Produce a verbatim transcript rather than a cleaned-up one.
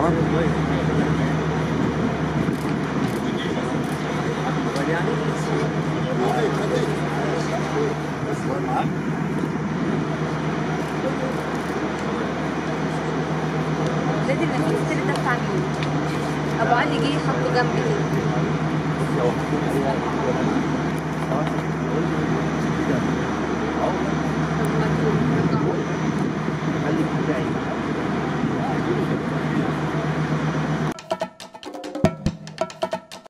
لازم نفس اللي ده بتاع مين؟ ابو علي جه حطه جنبي كده.